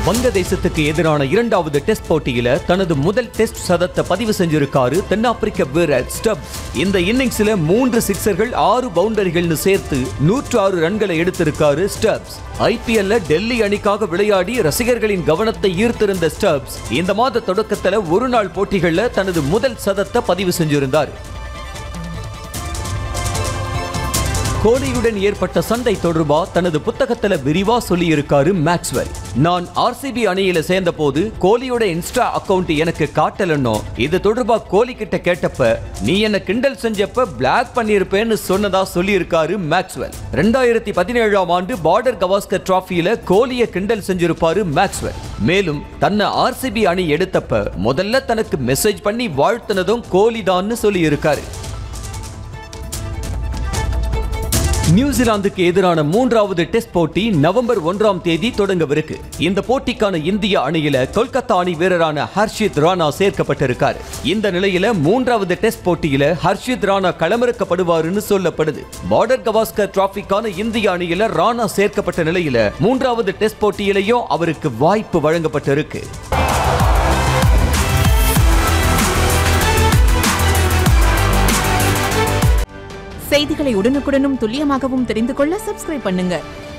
வங்கதேசத்துக்கு எதிரான இரண்டாவது டெஸ்ட் போட்டியில தனது முதல் டெஸ்ட் சதத்தை பதிவு செஞ்சிருக்காரு தென்னாப்பிரிக்க வீரர் ஸ்டப்ஸ். இந்த இன்னிங்ஸ்ல 3 சிக்ஸர்கள் 6 பவுண்டரிகள்னு சேர்த்து 106 ரன்களை எடுத்திருக்காரு ஸ்டப்ஸ். ஐபிஎல்ல டெல்லி அணிக்காக விளையாடி ரசிகர்களின் கவனத்தை ஈர்த்திருந்த ஸ்டப்ஸ் இந்த மாத தொடக்கத்துல ஒரு நாள் போட்டிகள்ல தனது முதல் சதத்தை பதிவு செஞ்சிருந்தார். கோலியுடன் ஏற்பட்ட சண்டை தொடர்பா தனது புத்தகத்துல விரிவா சொல்லி இருக்காரு மேக்ஸ்வெல். நான் ஆர்சிபி அணியில சேர்ந்த போது கோலியோட இன்ஸ்டா அக்கவுண்ட் எனக்கு காட்டலன்னோ இது தொடர்பா கோலி கிட்ட கேட்டப்ப நீ என்ன கிண்டல் செஞ்சப்ப பிளாக் பண்ணிருப்பேன்னு சொன்னதா சொல்லி இருக்காரு மேக்ஸ்வெல். 2017ஆம் ஆண்டு பார்டர் கவாஸ்கர் டிராஃபியில கோலியை கிண்டல் செஞ்சிருப்பாரு மேக்ஸ்வெல். மேலும் தன்னை ஆர்சிபி அணி எடுத்தப்ப முதல்ல தனக்கு மெசேஜ் பண்ணி வாழ்த்துனதும் கோலி தான்னு சொல்லி இருக்காரு. நியூசிலாந்துக்கு எதிரான 3வது டெஸ்ட் போட்டி நவம்பர் 1ஆம் தேதி தொடங்கவிருக்கு. இந்த போட்டிக்கான இந்திய அணியில கொல்கத்தா அணி வீரரான ஹர்ஷித் ராணா சேர்க்கப்பட்டிருக்காரு. இந்த நிலையில 3வது டெஸ்ட் போட்டியில ஹர்ஷித் ராணா களமிறக்கப்படுவாருன்னு சொல்லப்படுது. பார்டர் கவாஸ்கர் டிராஃபிக்கான இந்திய அணியில ராணா சேர்க்கப்பட்ட நிலையில 3வது டெஸ்ட் போட்டியிலையும் அவருக்கு வாய்ப்பு வழங்கப்பட்டிருக்கு. செய்திகளை உடனுக்குடனும் துல்லியமாகவும் தெரிந்து கொள்ள சப்ஸ்கிரைப் பண்ணுங்க.